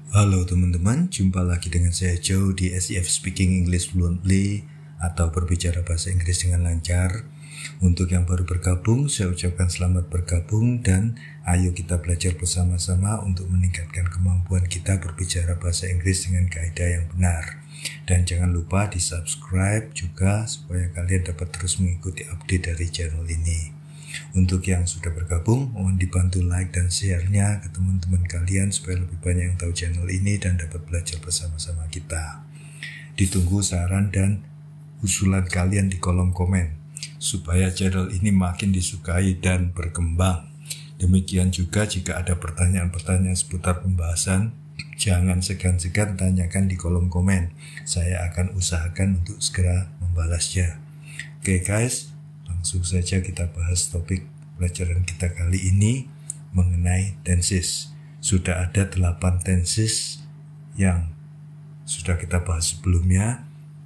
Halo teman-teman, jumpa lagi dengan saya Joe di SEF Speaking English Fluently atau berbicara bahasa Inggris dengan lancar. Untuk yang baru bergabung, saya ucapkan selamat bergabung dan ayo kita belajar bersama-sama untuk meningkatkan kemampuan kita berbicara bahasa Inggris dengan kaidah yang benar. Dan jangan lupa di subscribe juga supaya kalian dapat terus mengikuti update dari channel ini. Untuk yang sudah bergabung, mohon dibantu like dan share-nya ke teman-teman kalian supaya lebih banyak yang tahu channel ini dan dapat belajar bersama-sama kita. Ditunggu saran dan usulan kalian di kolom komen supaya channel ini makin disukai dan berkembang. Demikian juga jika ada pertanyaan-pertanyaan seputar pembahasan, jangan segan-segan tanyakan di kolom komen. Saya akan usahakan untuk segera membalasnya. Oke guys, langsung saja kita bahas topik pelajaran kita kali ini mengenai tenses. Sudah ada 8 tenses yang sudah kita bahas sebelumnya,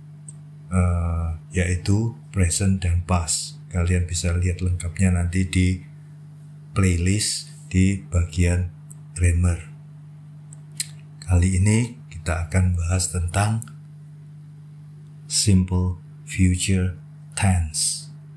yaitu present dan past. Kalian bisa lihat lengkapnya nanti di playlist di bagian grammar. Kali ini kita akan bahas tentang simple future tense.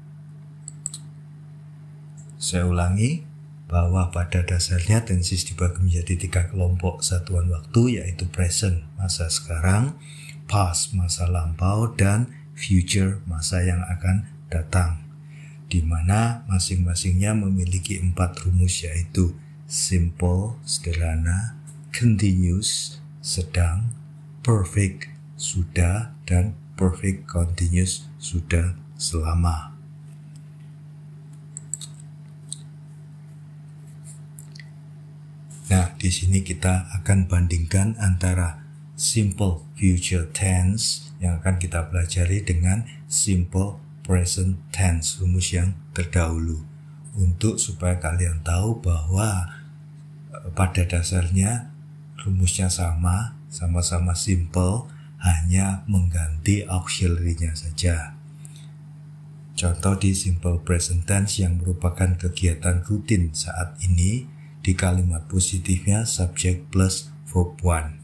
Saya ulangi bahwa pada dasarnya tenses dibagi menjadi 3 kelompok satuan waktu, yaitu present, masa sekarang, past, masa lampau, dan future, masa yang akan datang, di mana masing-masingnya memiliki 4 rumus, yaitu simple, sederhana, continuous, sedang, perfect, sudah, dan perfect continuous, sudah, selama. Nah, di sini kita akan bandingkan antara simple future tense yang akan kita pelajari dengan simple present tense, rumus yang terdahulu. Untuk supaya kalian tahu bahwa pada dasarnya rumusnya sama-sama simple, hanya mengganti auxiliary-nya saja. Contoh di simple present tense yang merupakan kegiatan rutin saat ini, di kalimat positifnya subject plus verb 1.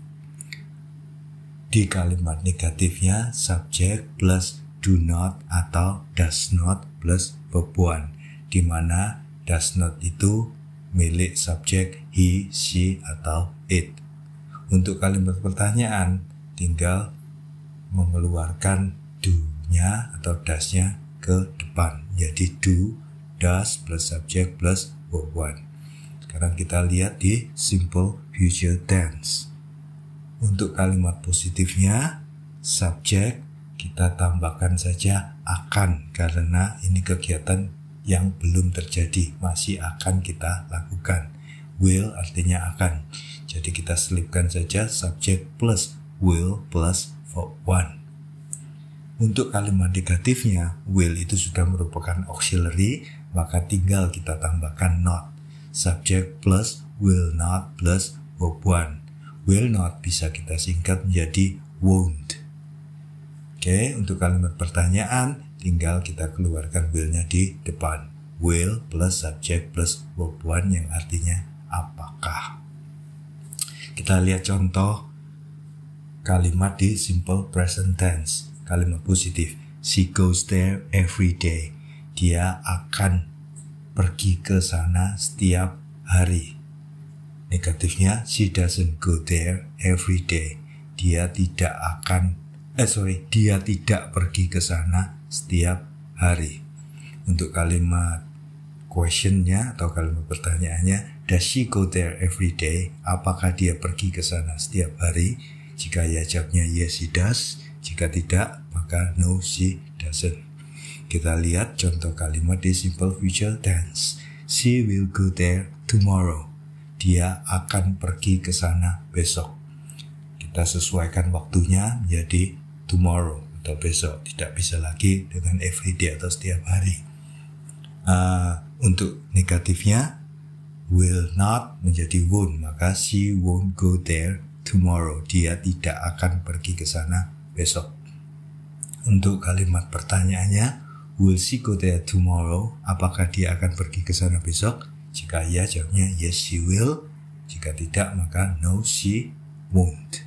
Di kalimat negatifnya subject plus do not atau does not plus verb 1, di mana does not itu milik subjek he, she, atau it. Untuk kalimat pertanyaan tinggal mengeluarkan do-nya atau does-nya ke depan, jadi do, does plus subject plus verb 1. Sekarang kita lihat di simple future tense. Untuk kalimat positifnya, subjek kita tambahkan saja akan, karena ini kegiatan yang belum terjadi, masih akan kita lakukan. Will artinya akan, jadi kita selipkan saja subjek plus will plus verb 1. Untuk kalimat negatifnya, will itu sudah merupakan auxiliary, maka tinggal kita tambahkan not. Subject plus will not plus verb 1. Will not bisa kita singkat menjadi won't. Oke, untuk kalimat pertanyaan tinggal kita keluarkan will-nya di depan. Will plus subject plus verb 1 yang artinya apakah. Kita lihat contoh kalimat di simple present tense. Kalimat positif, she goes there every day. Dia akan pergi ke sana setiap hari. Negatifnya, she doesn't go there every day. Dia tidak pergi ke sana setiap hari. Untuk kalimat questionnya atau kalimat pertanyaannya, does she go there every day? Apakah dia pergi ke sana setiap hari? Jika ya, jawabnya yes, she does. Jika tidak, maka no, she doesn't. Kita lihat contoh kalimat di simple future tense. She will go there tomorrow. Dia akan pergi ke sana besok. Kita sesuaikan waktunya menjadi tomorrow atau besok. Tidak bisa lagi dengan every day atau setiap hari. Untuk negatifnya, will not menjadi won't. Maka she won't go there tomorrow. Dia tidak akan pergi ke sana besok. Untuk kalimat pertanyaannya, will she go there tomorrow? Apakah dia akan pergi ke sana besok? Jika ya, jawabnya yes, she will. Jika tidak, maka no, she won't.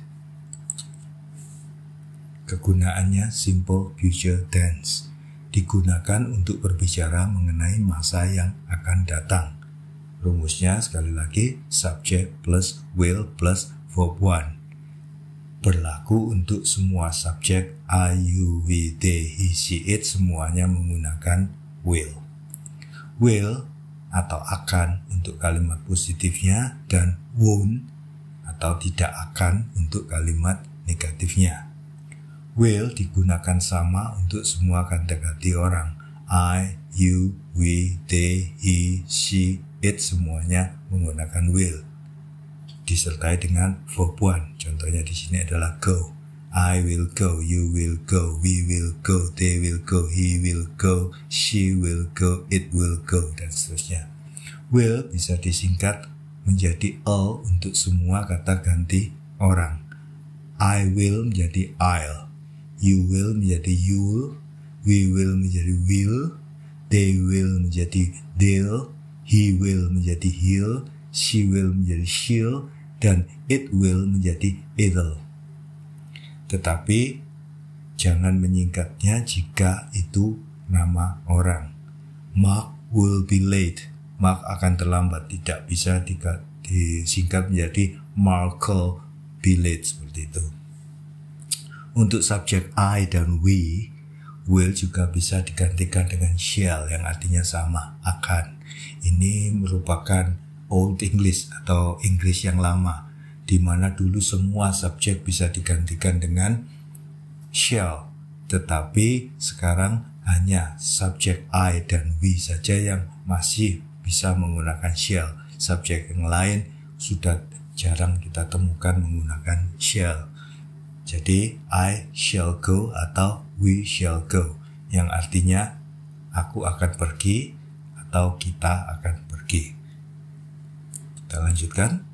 Kegunaannya simple future tense. Digunakan untuk berbicara mengenai masa yang akan datang. Rumusnya sekali lagi subject plus will plus verb 1. Berlaku untuk semua subjek I, you, we, they, he, she, it semuanya menggunakan will. Will atau akan untuk kalimat positifnya dan won't atau tidak akan untuk kalimat negatifnya. Will digunakan sama untuk semua kategori orang. I, you, we, they, he, she, it semuanya menggunakan will. Disertai dengan verb 1. Contohnya di sini adalah go. I will go, you will go, we will go, they will go, he will go, she will go, it will go, dan seterusnya. Will bisa disingkat menjadi all untuk semua kata ganti orang. I will menjadi I'll, you will menjadi you'll, we will menjadi will, they will menjadi they'll, he will menjadi he'll, she will menjadi she'll, dan it will menjadi it'll. Tetapi jangan menyingkatnya jika itu nama orang. Mark will be late. Mark akan terlambat. Tidak bisa disingkat menjadi Mark'll be late seperti itu. Untuk subjek I dan we, will juga bisa digantikan dengan shall yang artinya sama, akan. Ini merupakan Old English atau Inggris yang lama, di mana dulu semua subjek bisa digantikan dengan shall, tetapi sekarang hanya subjek I dan we saja yang masih bisa menggunakan shall. Subjek yang lain sudah jarang kita temukan menggunakan shall. Jadi I shall go atau we shall go, yang artinya aku akan pergi atau kita akan pergi. Kita lanjutkan.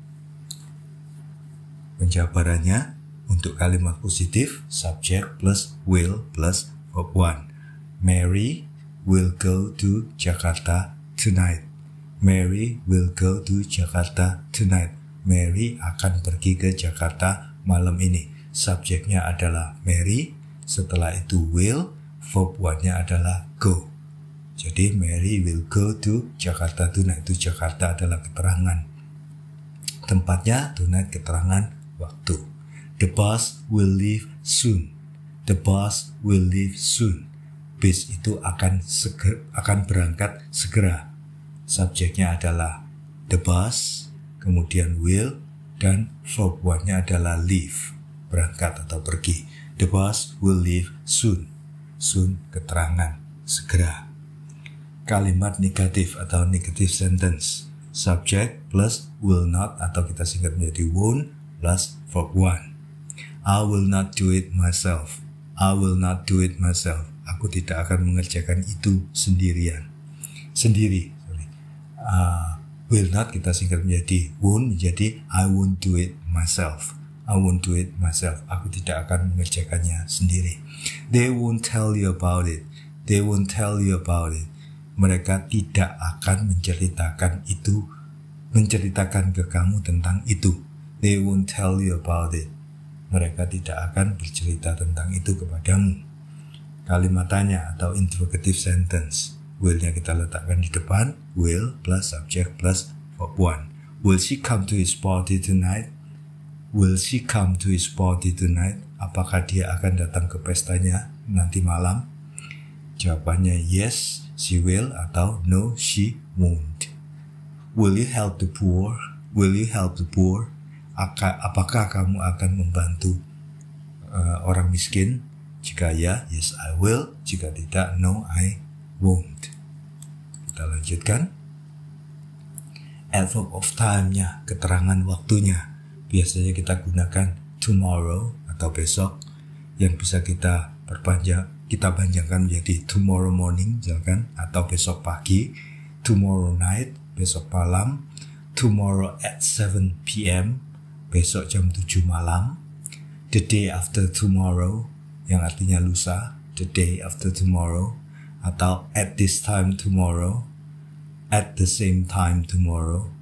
Penjabarannya untuk kalimat positif subject plus will plus verb 1. Mary will go to Jakarta tonight. Mary will go to Jakarta tonight. Mary akan pergi ke Jakarta malam ini. Subjeknya adalah Mary, setelah itu will, verb 1-nya adalah go. Jadi Mary will go to Jakarta tonight. Itu Jakarta adalah keterangan. Tempatnya tonight keterangan waktu. The bus will leave soon. The bus will leave soon. Bis itu akan berangkat segera. Subjeknya adalah the bus, kemudian will, dan verb 1-nya adalah leave, berangkat atau pergi. The bus will leave soon. Soon keterangan, segera. Kalimat negatif atau negative sentence. Subject plus will not atau kita singkat menjadi won't plus verb 1. I will not do it myself. I will not do it myself. Aku tidak akan mengerjakan itu sendiri. Will not kita singkat menjadi won't, menjadi I won't do it myself. I won't do it myself. Aku tidak akan mengerjakannya sendiri. They won't tell you about it. They won't tell you about it. Mereka tidak akan menceritakan ke kamu tentang itu. They won't tell you about it. Mereka tidak akan bercerita tentang itu kepadamu. Kalimat tanya atau interrogative sentence. Will-nya kita letakkan di depan. Will plus subject plus verb 1. Will she come to his party tonight? Will she come to his party tonight? Apakah dia akan datang ke pestanya nanti malam? Jawabannya yes, she will, atau no, she won't. Will you help the poor? Will you help the poor? Apakah kamu akan membantu orang miskin? Jika ya, yes I will. Jika tidak, no I won't. Kita lanjutkan. Adverb of time-nya, keterangan waktunya. Biasanya kita gunakan tomorrow atau besok, yang bisa kita panjangkan menjadi tomorrow morning misalkan, atau besok pagi, tomorrow night, besok malam, tomorrow at 7 p.m., besok jam 7 malam, the day after tomorrow, yang artinya lusa, the day after tomorrow, atau at this time tomorrow, at the same time tomorrow,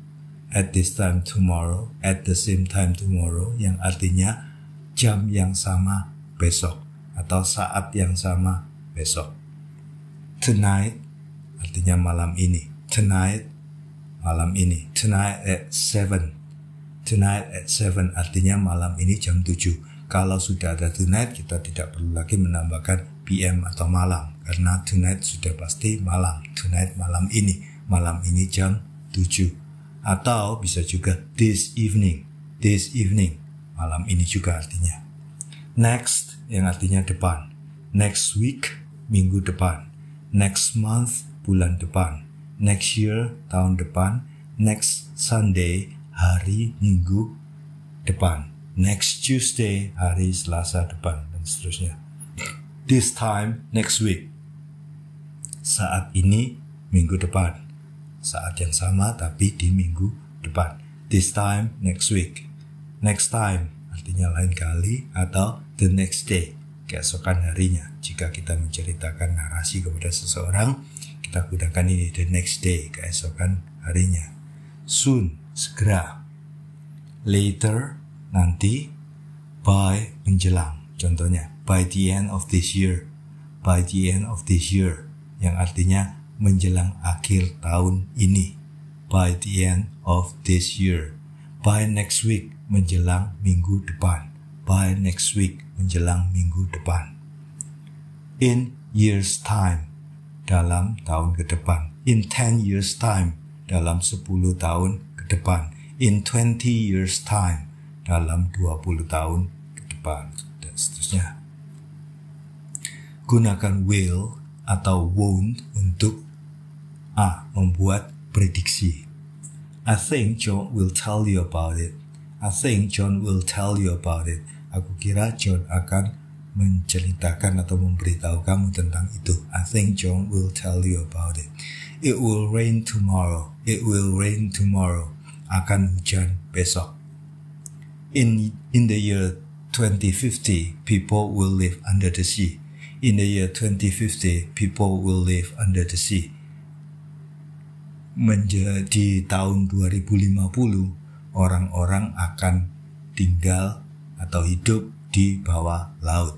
at this time tomorrow, at the same time tomorrow, yang artinya jam yang sama besok atau saat yang sama besok. Tonight artinya malam ini. Tonight, malam ini. Tonight at 7. Tonight at 7 artinya malam ini jam 7. Kalau sudah ada tonight, kita tidak perlu lagi menambahkan PM atau malam. Karena tonight sudah pasti malam. Tonight malam ini. Malam ini jam 7. Atau bisa juga this evening. This evening. Malam ini juga artinya. Next yang artinya depan. Next week, minggu depan. Next month, bulan depan. Next year, tahun depan. Next Sunday, hari minggu depan. Next Tuesday, hari Selasa depan, dan seterusnya. This time, next week. Saat ini, minggu depan. Saat yang sama tapi di minggu depan. This time, next week. Next time, artinya lain kali, atau the next day, keesokan harinya. Jika kita menceritakan narasi kepada seseorang, kita gunakan ini, the next day, keesokan harinya. Soon, segera. Later, nanti. By, menjelang. Contohnya, by the end of this year. By the end of this year, yang artinya menjelang akhir tahun ini. By the end of this year. By next week, menjelang minggu depan. By next week, menjelang minggu depan. In years time, dalam tahun ke depan. In 10 years time, dalam 10 tahun ke depan. In 20 years time, dalam 20 tahun ke depan, dan seterusnya. Gunakan will atau won't untuk membuat prediksi. I think John will tell you about it. I think John will tell you about it. Aku kira John akan menceritakan atau memberitahu kamu tentang itu. I think John will tell you about it. It will rain tomorrow. It will rain tomorrow. Akan hujan besok. In the year 2050, people will live under the sea. In the year 2050, people will live under the sea. Menjadi tahun 2050, orang-orang akan tinggal atau hidup di bawah laut.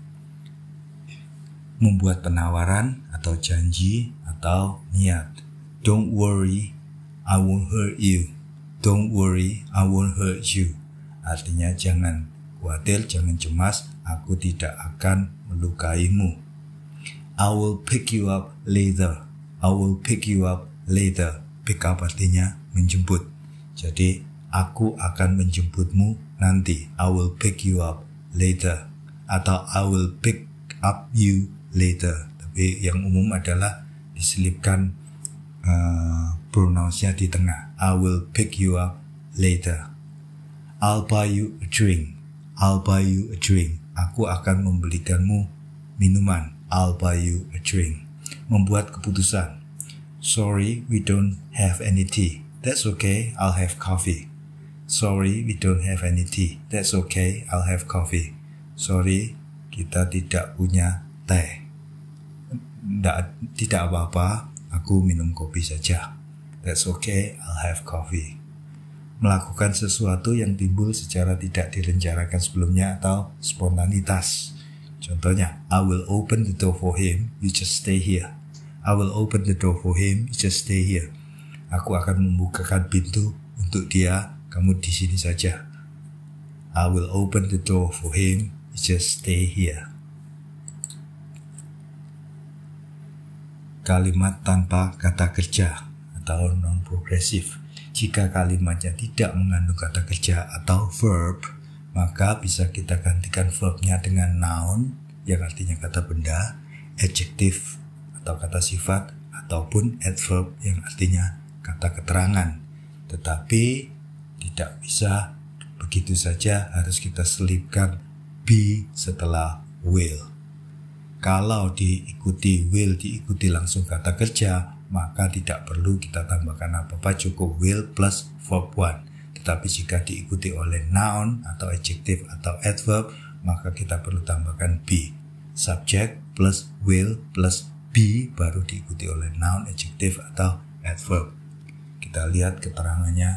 Membuat penawaran atau janji atau niat. Don't worry, I won't hurt you. Don't worry, I won't hurt you. Artinya jangan khawatir, jangan cemas, aku tidak akan melukaimu. I will pick you up later. I will pick you up later. Pick up artinya menjemput. Jadi aku akan menjemputmu nanti. I will pick you up later. Atau I will pick up you later. Tapi yang umum adalah diselipkan pronounce-nya di tengah. I will pick you up later. I'll buy you a drink. I'll buy you a drink. Aku akan membelikanmu minuman. I'll buy you a drink. Membuat keputusan. Sorry, we don't have any tea. That's okay, I'll have coffee. Sorry, we don't have any tea. That's okay, I'll have coffee. Sorry, kita tidak punya teh. Tidak apa-apa, aku minum kopi saja. That's okay, I'll have coffee. Melakukan sesuatu yang timbul secara tidak direncanakan sebelumnya atau spontanitas. Contohnya, I will open the door for him, you just stay here. I will open the door for him, you just stay here. Aku akan membukakan pintu untuk dia, kamu di sini saja. I will open the door for him, you just stay here. Kalimat tanpa kata kerja atau non-progresif. Jika kalimatnya tidak mengandung kata kerja atau verb, maka bisa kita gantikan verbnya dengan noun yang artinya kata benda, adjective atau kata sifat, ataupun adverb yang artinya kata keterangan. Tetapi tidak bisa begitu saja, harus kita selipkan be setelah will. Kalau diikuti will, diikuti langsung kata kerja, maka tidak perlu kita tambahkan apa-apa, cukup will plus verb 1. Tetapi jika diikuti oleh noun atau adjective atau adverb, maka kita perlu tambahkan be. Subject plus will plus be baru diikuti oleh noun, adjective atau adverb. Kita lihat keterangannya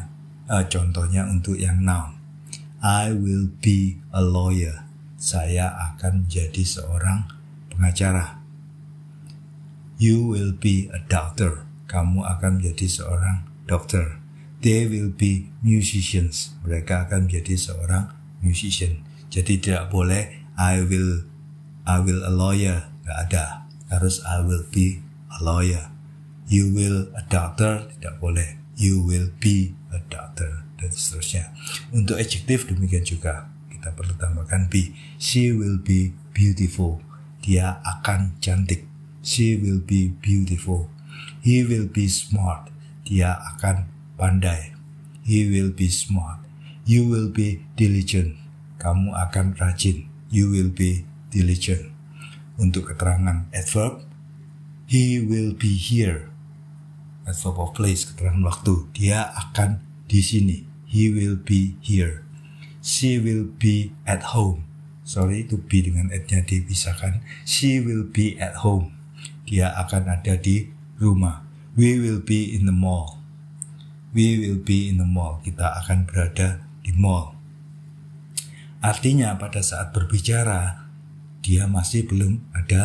Contohnya untuk yang noun. I will be a lawyer. Saya akan menjadi seorang pengacara. You will be a doctor. Kamu akan menjadi seorang dokter. They will be musicians. Mereka akan menjadi seorang musician. Jadi tidak boleh I will a lawyer. Tidak ada. Harus I will be a lawyer. You will a doctor. Tidak boleh. You will be a doctor. Dan seterusnya. Untuk adjektif demikian juga. Kita perlu tambahkan be. She will be beautiful. Dia akan cantik. She will be beautiful. He will be smart. Dia akan pandai. He will be smart. You will be diligent. Kamu akan rajin. You will be diligent. Untuk keterangan adverb, he will be here. Adverb of place, keterangan waktu. Dia akan di sini. He will be here. She will be at home. Sorry, itu be dengan at-nya dipisahkan. She will be at home. Dia akan ada di rumah. We will be in the mall. We will be in the mall. Kita akan berada di mall. Artinya pada saat berbicara, kita masih belum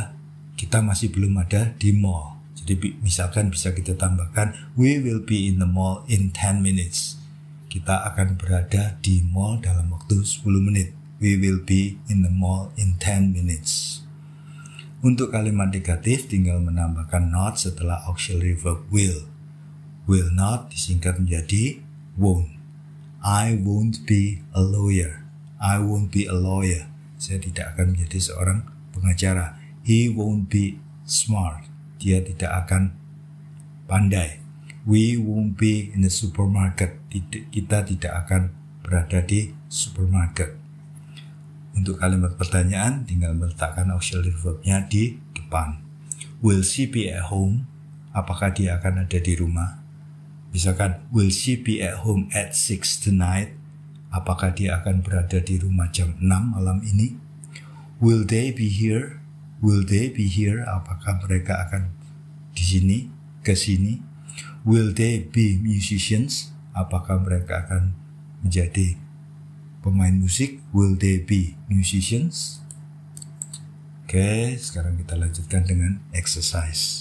ada di mall. Jadi misalkan bisa kita tambahkan, we will be in the mall in 10 minutes. Kita akan berada di mall dalam waktu 10 menit. We will be in the mall in 10 minutes. Untuk kalimat negatif tinggal menambahkan not setelah auxiliary verb will. Will not disingkat menjadi won't. I won't be a lawyer. I won't be a lawyer. Saya tidak akan menjadi seorang pengacara. He won't be smart. Dia tidak akan pandai. We won't be in the supermarket. Kita tidak akan berada di supermarket. Untuk kalimat pertanyaan tinggal meletakkan auxiliary verbnya di depan. Will she be at home? Apakah dia akan ada di rumah? Misalkan, will she be at home at 6 tonight? Apakah dia akan berada di rumah jam 6 malam ini? Will they be here? Will they be here? Apakah mereka akan di sini, ke sini? Will they be musicians? Apakah mereka akan menjadi pemain musik? Will they be musicians? Oke, sekarang kita lanjutkan dengan exercise.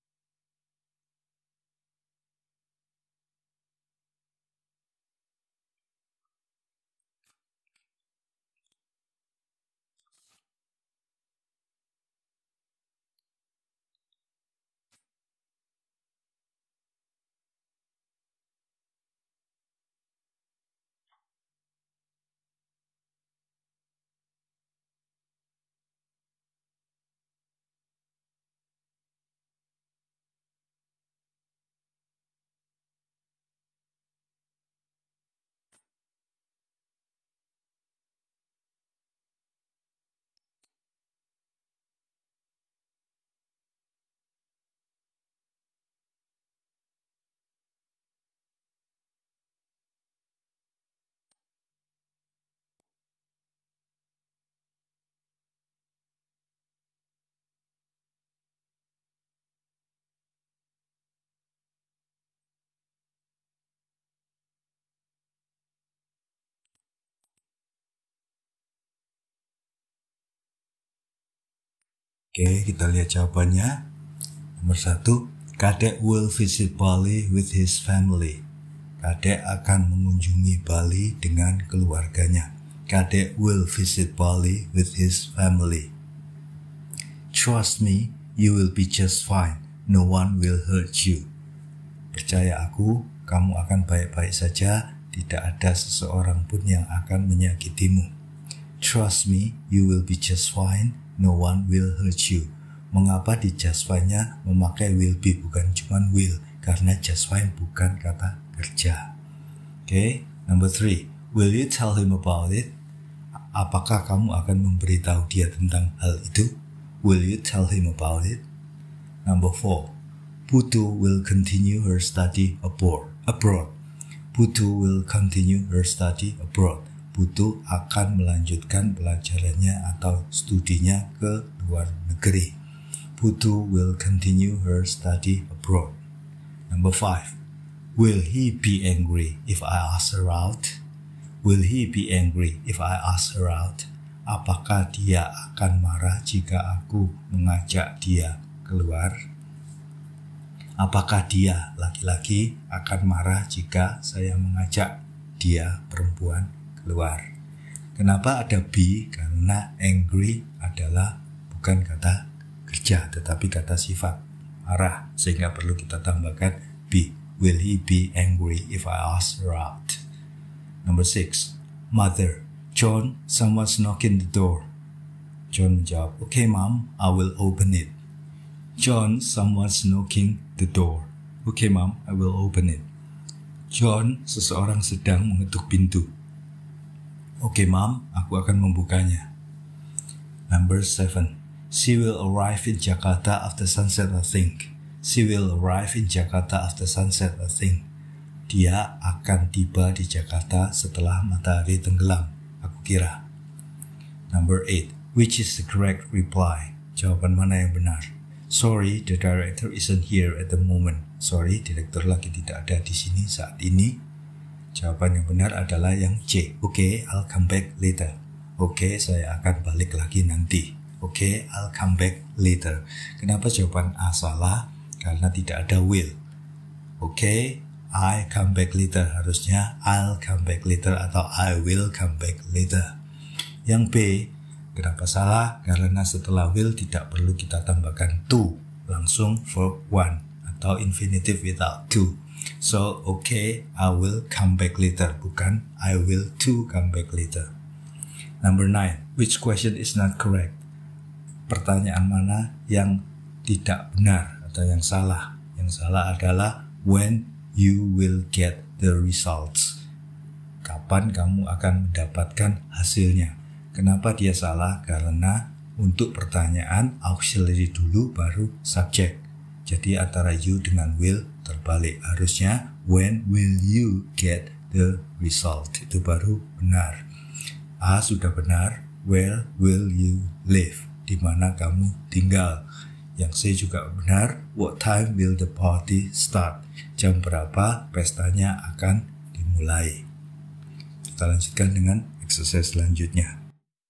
Oke, kita lihat jawabannya. Nomor 1, Kadek will visit Bali with his family. Kadek akan mengunjungi Bali dengan keluarganya. Kadek will visit Bali with his family. Trust me, you will be just fine. No one will hurt you. Percaya aku, kamu akan baik-baik saja. Tidak ada seseorang pun yang akan menyakitimu. Trust me, you will be just fine. No one will hurt you. Mengapa di just fine-nya memakai will be bukan cuma will? Karena just fine bukan kata kerja. Oke, number 3. Will you tell him about it? Apakah kamu akan memberitahu dia tentang hal itu? Will you tell him about it? Number 4. Putu will continue her study abroad. Putu will continue her study abroad. Putu akan melanjutkan pelajarannya atau studinya ke luar negeri. Putu will continue her study abroad. Number 5. Will he be angry if I ask her out? Will he be angry if I ask her out? Apakah dia akan marah jika aku mengajak dia keluar? Apakah dia laki-laki akan marah jika saya mengajak dia perempuan keluar? Kenapa ada be? Karena angry adalah bukan kata kerja tetapi kata sifat marah, sehingga perlu kita tambahkan be. Will he be angry if I ask her out? Number 6. Mother, John, someone's knocking the door. John menjawab, okay mom, I will open it. John, someone's knocking the door. Okay mom, I will open it. John, seseorang sedang mengetuk pintu. Okay mom, aku akan membukanya. Number 7. She will arrive in Jakarta after sunset, I think. She will arrive in Jakarta after sunset, I think. Dia akan tiba di Jakarta setelah matahari tenggelam, aku kira. Number 8. Which is the correct reply? Jawaban mana yang benar? Sorry, the director isn't here at the moment. Sorry, direktur lagi tidak ada di sini saat ini. Jawaban yang benar adalah yang C. Okay, I'll come back later. Okay, saya akan balik lagi nanti. Okay, I'll come back later. Kenapa jawaban A salah? Karena tidak ada will. Okay, I come back later. Harusnya I'll come back later atau I will come back later. Yang B, kenapa salah? Karena setelah will tidak perlu kita tambahkan to, langsung verb one atau infinitive without to. So, okay, I will come back later, bukan I will to come back later. Number 9, which question is not correct? Pertanyaan mana yang tidak benar atau yang salah? Yang salah adalah when you will get the results. Kapan kamu akan mendapatkan hasilnya? Kenapa dia salah? Karena untuk pertanyaan auxiliary dulu baru subject. Jadi antara you dengan will terbalik. Harusnya when will you get the result? Itu baru benar. A sudah benar. Where will you live? Di mana kamu tinggal? Yang C juga benar. What time will the party start? Jam berapa pestanya akan dimulai? Kita lanjutkan dengan exercise selanjutnya.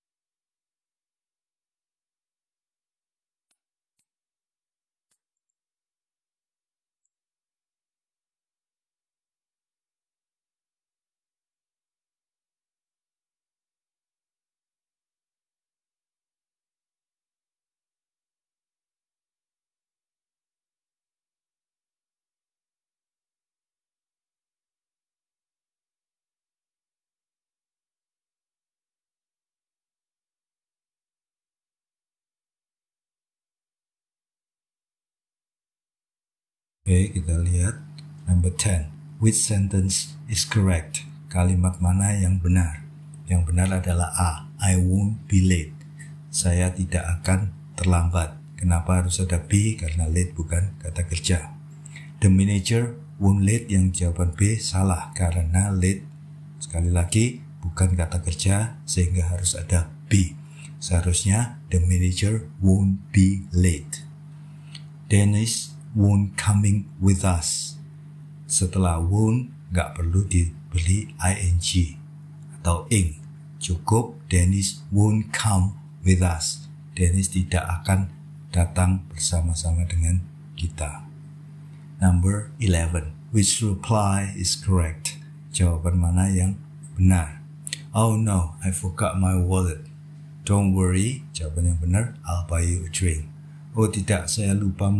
Oke, kita lihat number 10. Which sentence is correct? Kalimat mana yang benar? Yang benar adalah A. I won't be late. Saya tidak akan terlambat. Kenapa harus ada be? Karena late bukan kata kerja. The manager won't late, yang jawaban B salah. Karena late, sekali lagi, bukan kata kerja sehingga harus ada be. Seharusnya the manager won't be late. Dennis won't coming with us. Setelah won't nggak perlu diberi ing atau ing. Cukup Dennis won't come with us. Dennis tidak akan datang bersama-sama dengan kita. Number 11. Which reply is correct? Jawaban mana yang benar? Oh no, I forgot my wallet. Don't worry, jawaban yang benar, I'll buy you a drink. Oh tidak, saya lupa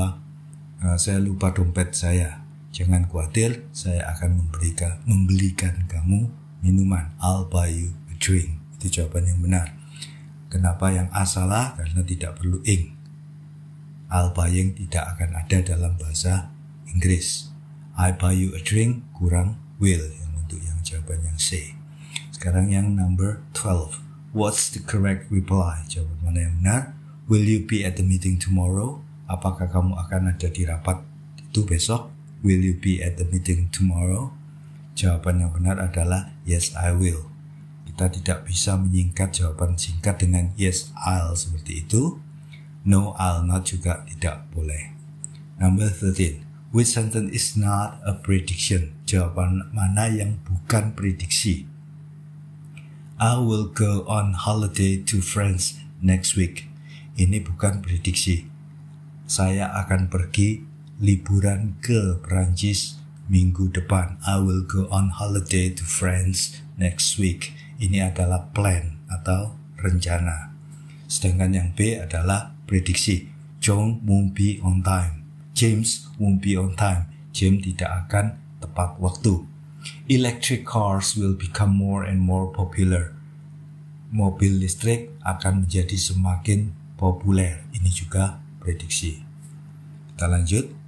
dompet saya. Jangan khawatir, saya akan membelikan kamu minuman. I'll buy you a drink. Itu jawaban yang benar. Kenapa yang A salah? Karena tidak perlu ing. I'll buying tidak akan ada dalam bahasa Inggris. I buy you a drink kurang will, yang untuk yang jawaban yang C. Sekarang yang number 12. What's the correct reply? Jawaban mana yang benar? Will you be at the meeting tomorrow? Apakah kamu akan ada di rapat itu besok? Will you be at the meeting tomorrow? Jawaban yang benar adalah yes, I will. Kita tidak bisa menyingkat jawaban singkat dengan yes, I'll seperti itu. No, I'll not juga tidak boleh. Number 13. Which sentence is not a prediction? Jawaban mana yang bukan prediksi? I will go on holiday to France next week. Ini bukan prediksi. Saya akan pergi liburan ke Perancis minggu depan. I will go on holiday to France next week. Ini adalah plan atau rencana. Sedangkan yang B adalah prediksi. John won't be on time. James won't be on time. James tidak akan tepat waktu. Electric cars will become more and more popular. Mobil listrik akan menjadi semakin populer. Ini juga prediksi. Kita lanjut.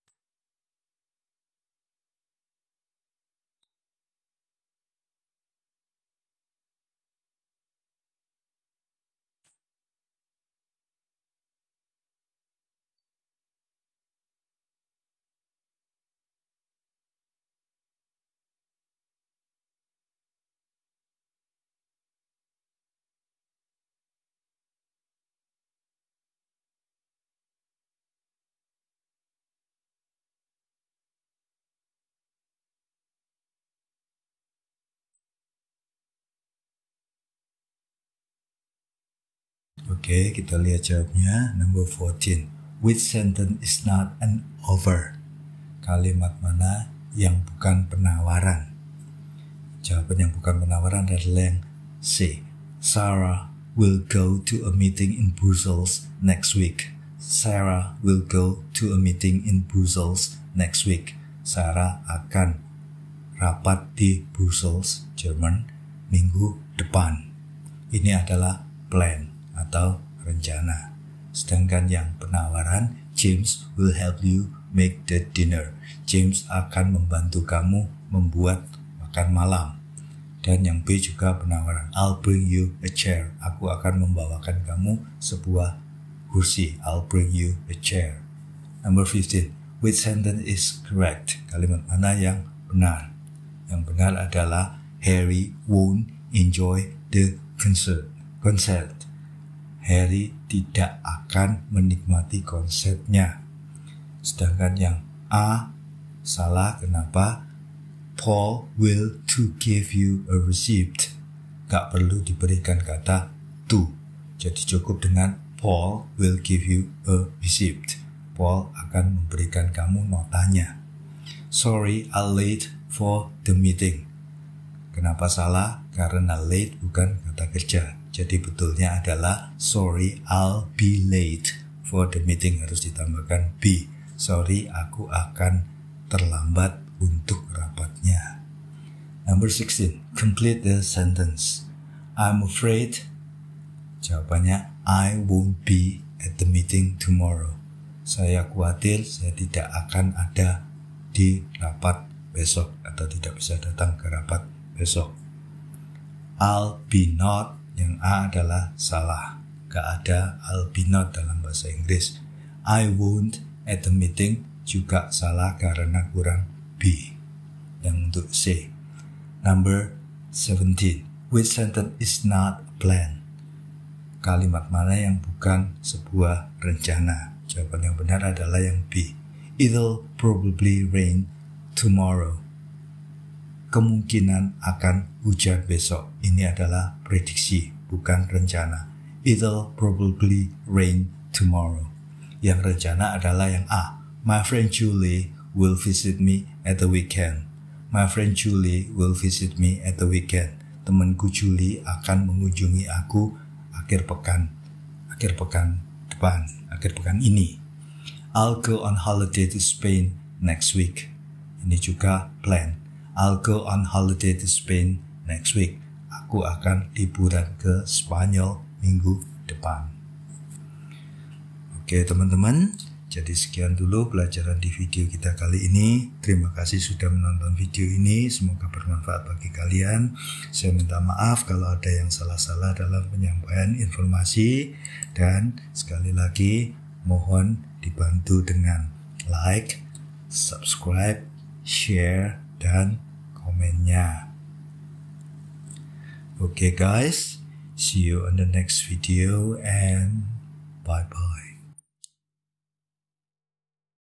Oke, kita lihat jawabnya. Number 14. Which sentence is not an offer? Kalimat mana yang bukan penawaran? Jawaban yang bukan penawaran adalah yang C. Sarah will go to a meeting in Brussels next week. Sarah will go to a meeting in Brussels next week. Sarah akan rapat di Brussels, Jerman, minggu depan. Ini adalah plan atau rencana. Sedangkan yang penawaran, James will help you make the dinner. James akan membantu kamu membuat makan malam. Dan yang B juga penawaran, I'll bring you a chair. Aku akan membawakan kamu sebuah kursi. I'll bring you a chair. Number 15. Which sentence is correct? Kalimat mana yang benar? Yang benar adalah Harry won't enjoy the concert. Harry tidak akan menikmati konsernya. Sedangkan yang A salah. Kenapa? Paul will to give you a receipt. Gak perlu diberikan kata to. Jadi cukup dengan Paul will give you a receipt. Paul akan memberikan kamu notanya. Sorry, I'm late for the meeting. Kenapa salah? Karena late bukan kata kerja. Jadi betulnya adalah sorry, I'll be late for the meeting. Harus ditambahkan be. Sorry, aku akan terlambat untuk rapatnya. Number 16. Complete the sentence. I'm afraid. Jawabannya I won't be at the meeting tomorrow. Saya khawatir saya tidak akan ada di rapat besok atau tidak bisa datang ke rapat besok. I'll be not. Yang A adalah salah. Gak ada I'll be not dalam bahasa Inggris. I won't at the meeting juga salah karena kurang B. Yang untuk C. Number 17. Which sentence is not a plan? Kalimat mana yang bukan sebuah rencana? Jawaban yang benar adalah yang B. It'll probably rain tomorrow. Kemungkinan akan hujan besok. Ini adalah prediksi, bukan rencana. It'll probably rain tomorrow. Yang rencana adalah yang A. My friend Julie will visit me at the weekend. My friend Julie will visit me at the weekend. Temanku Julie akan mengunjungi aku akhir pekan ini. I'll go on holiday to Spain next week. Ini juga plan. I'll go on holiday to Spain next week. Aku akan liburan ke Spanyol minggu depan. Oke teman-teman, jadi sekian dulu pelajaran di video kita kali ini. Terima kasih sudah menonton video ini. Semoga bermanfaat bagi kalian. Saya minta maaf kalau ada yang salah-salah dalam penyampaian informasi. Dan sekali lagi mohon dibantu dengan like, subscribe, share, dan komennya. Okay guys, see you on the next video and bye-bye.